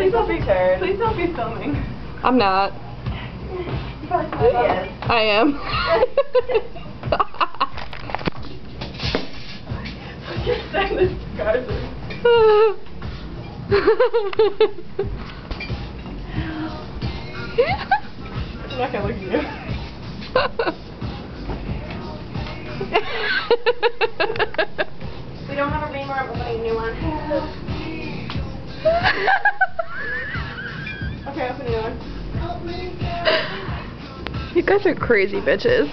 Please don't be tired. Please don't be filming. I'm not. Yes. I am. Just send this scars. I'm not gonna look at you. We don't have a reamer, I'm opening a new one. Okay, open a new one. You guys are crazy bitches.